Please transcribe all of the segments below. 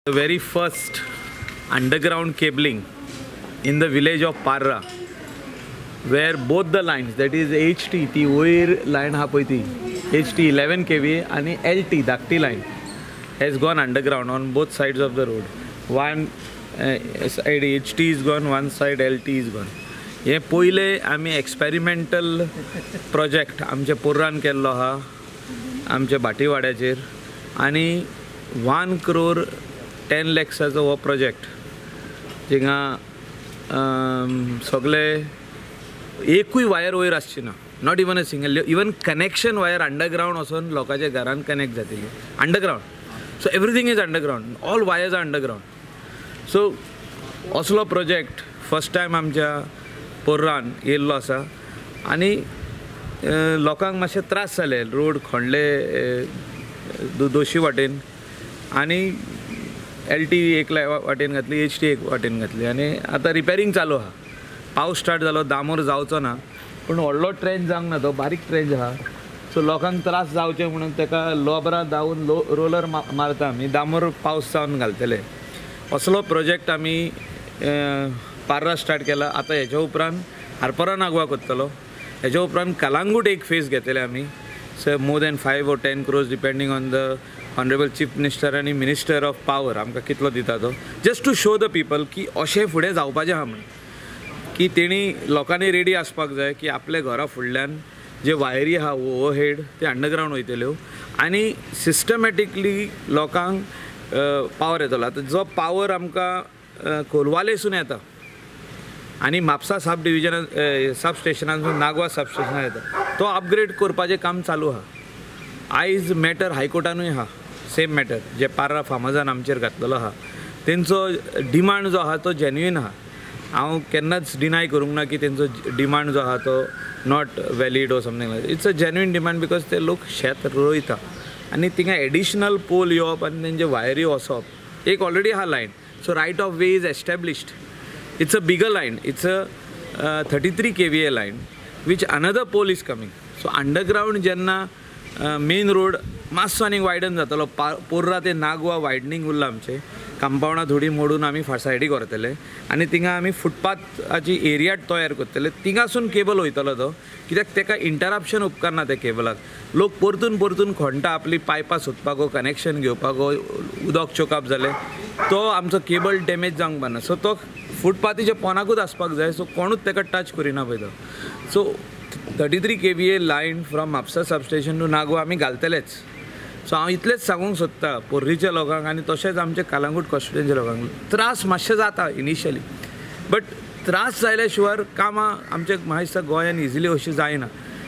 The very first underground cabling in the village of Parra, where both the lines, that is HT, ती वयर line हा पळय ती HT 11 kV आणि LT धाकटी line has gone underground on both sides of the road. One side HT is gone, one side LT is gone. हे पहिले आमी एक्सपेरिमेंटल प्रोजेक्ट आमच्या पोर्रान केल्लो हा आमच्या भाटीवाड्याचेर आणि 1 crore 10 lakhsचो हो प्रोजेक्ट जिंगा सगळे एकूय वायर वयर आसची ना, not even a single, even connection wire underground वचून लोकांच्या घरान कनेक्ट जातली underground. So everything is underground, all wires are underground. So असलो प्रोजेक्ट फर्स्ट टायम आमच्या पोर्रान येयल्लो आसा आनी लोकांक मातशे त्रास जाले. रोड खणले दोशी वाटेन आनी LT एक वाटेन घातली, HT एक वाटेन घातली आनी आतां रिपेरिंग चालू आहा. पावस स्टार्ट जालो, दामोर जावचो ना, पूण व्हडलो ट्रेंच जावंक ना, तो बारीक ट्रेंच आहा. सो लोकांक त्रास जावचे म्हणून ताका लोबरां दावून रोलर मारता आमी, दामोर पावस जावन घालतले. असलो प्रोजेक्ट आमी पार्रा स्टार्ट केला. आतां हेच्या उपरांत हारपरा नागवा कोत्तलो, हेच्या उपरांत कलांगूट एक फेज घेतले आमी. So more than 5 or 10 crores depending on the honourable chief minister आनी मिनिस्टर ऑफ पावर आमकां कितलो दिता तो, just to show the people की अशें फुडें जावपाचें आहा म्हणून, की तेणी लोकांनी रेडी आसपाक जाय की आपल्या घरा फुडल्यान जे वायरी आहा ओवरहेड ते अंडरग्राउंड वयतल्यो आनी सिस्टमॅटिकली लोकांक पावर येतलो. आतां जो पावर आमकां कोलवालेसून येता आनी म्हापसा सब डिविजन सब स्टेशनांसून नागवा सब स्टेशनार येता, तो अपग्रेड करपाचें काम चालू आहा. आयज मॅटर हायकोर्टानूय आहा, सेम मॅटर जे पार्रा फार्मजान आमचेर घातलेलो आहा, तेंचो डिमांड जो आहा तो जेन्युइन आहा. हांव केन्नाच डिनाय करूंक ना की तेंचो डिमांड जो आहा तो not valid or something like. It's a genuine demand because ते लोक शेत रोयता आनी थिंगा एडिशनल पोल येवप आनी तेंचे वायरी वचप. एक ऑलरेडी आहा line, so right of way is established. It's a bigger line, it's a 33 kVA line which another pole is coming. So underground जेन्ना मेन रोड मातसो आनीक वायडन जातलो, पोर्रा ते नागवा वायडनींग उरला आमचे, कंपाउंडां थोडी मोडून आमी सायडीक व्हरतले आनी थिंगा आमी फुटपाथाची एरिया तयार करतले. थिंगासून केबल वयतलो तो, कित्याक तेका इंटरप्शन उपकारना त्या केबलाक. लोक परतून खणटा आपली पायपां सोदपाक, कनेक्शन घेवपाक, उदक चोकप जालें, तो आमचो केबल डॅमेज जावंक पाना. सो तो फुटपाथीच्या पोनाकूच आसपाक जाय, सो कोणूच ताका टच करिना पळय तो. So 33 kVA line from Mapusa substation to Nagoa आमी घालतलेच. सो हांव इतलेंच सांगूंक सोदतां पोर्रीच्या लोकांक आनी तशेंच आमच्या कलांगूट कॉन्स्टिट्युएन्सीच्या लोकांक, त्रास मातशे जाता इनिशियली, बट त्रास जाल्या शिवाय कामां आमच्या म्हाका दिसता गोंयान इजिली अशी जायना.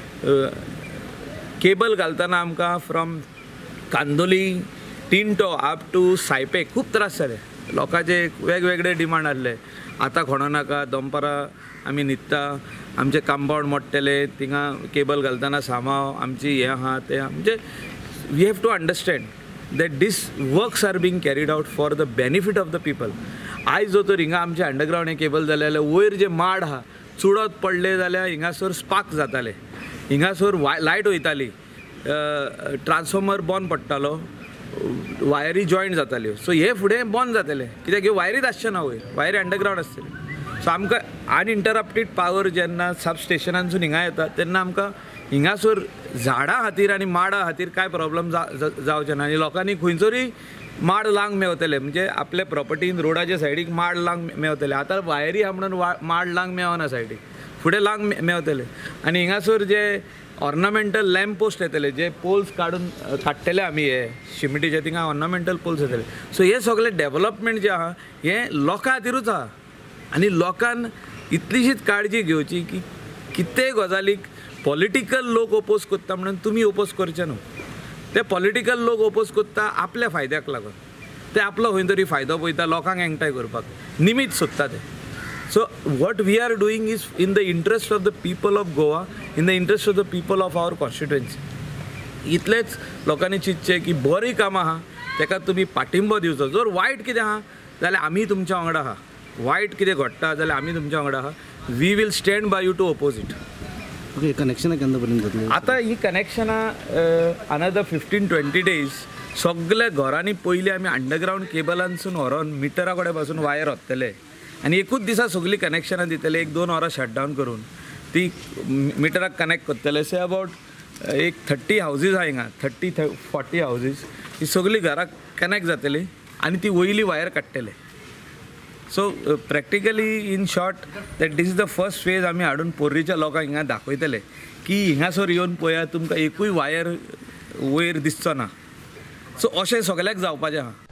केबल घालतना आमकां from Candolim Tinto up to Saipem खूब त्रास जाले. लोकांचे वेगवेगळे डिमांड आसले, आतां खणो नाका, दनपारां आमी न्हिदता, आमचे कंपाउंड मोडटले, थिंगा केबल घालतना सांबाळ, आमची हें आहा तें म्हणजे we have to understand that these works are being carried out for the benefit of the people. आयज जो तर हिंगा आमचे अंडरग्राउंड हें केबल जालें जाल्यार वयर जे माड आहा चुडत पडले जाल्यार हिंगासर स्पार्क जाताले, हिंगासर लायट वयताली, ट्रान्सफॉर्मर बंद पडटालो, वायरी जॉयंट जाताल्यो. सो हे फुडें बंद जातले कित्याक ह्यो वायरीच आसचे ना, वयर वायरी अंडरग्राउंड आसतली. सो आमकां अनइंटरप्टेड पावर जेन्ना सब स्टेशनांसून हिंगा येता तेन्ना आमकां हिंगासर झाडां खातीर आनी माडा खातीर कांय प्रॉब्लम जावचे ना आनी लोकांनी खंयसरूय माड लावंक मेवतले, म्हणजे आपल्या प्रॉपर्टीन रोडाच्या सायडीक माड लावंक मेवतले. आतां वायरी आहा म्हणून माड लावंक मेवना सायडीक, फुडें लावंक मेवतले. आनी हिंगासर जे ऑर्नामेंटल लॅम्प पोस्ट येतले, जे पोल्स काडटले आमी हे शिमिटीचे, थिंगा ऑर्नामेंटल पोल्स येतले. सो हे सगळे डेव्हलपमेंट जे आहा हें लोकां खातीरूच आहा आनी लोकांन इतलीशीच काळजी घेवची की कितेंय गजालीक पॉलिटिकल लोक ओपोज करता म्हणून तुमी ओपोज करचे न्हू. ते पॉलिटिकल लोक ओपोज करता आपल्या फायद्याक लागून, ते आपलो खंय तरी फायदो पळयता लोकांक एकठांय करपाक, निमीत सोदता ते. So what we are doing is in the interest of the people of Goa, in the interest of the people of our constituency. इतलेच लोकांनी चिंतचें की बरी कामां आहा ताका तुमी पाठिंबो दिवचो. जर वायट कितें आहा जाल्यार आमी तुमच्या वांगडा आहा, वायट कितें घडटा जाल्यार आमी तुमच्या वांगडा आहा. We will stand by you to oppose it. Okay, कनेक्शनां केन्ना पर्यंत जातली? आतां ही कनेक्शनां अनदर 15-20 days सगळ्या घरांनी पयलीं आमी अंडरग्रावंड केबलांसून व्हरोन मिटरा कडेन पासून वायर व्हरतले आनी एकूच दिसा सगळीं कनेक्शनां दितले, 1-2 वरां शटडावन करून ती मिटराक कनेक्ट करतले. से अबावट एक 30 हावजीस आहा हिंगा, 30-40 हावजीस, ही सगळीं घरां कनेक्ट जातली आनी ती वयली वायर काडटले. So practically in short that this is the first phase आमी हाडून पोर्रीच्या लोकांक हिंगा दाखयतले की हिंगासर येवन पळयात तुमकां एकूय वायर वयर दिसचो ना. सो अशें सगळ्याक जावपाचें आहा.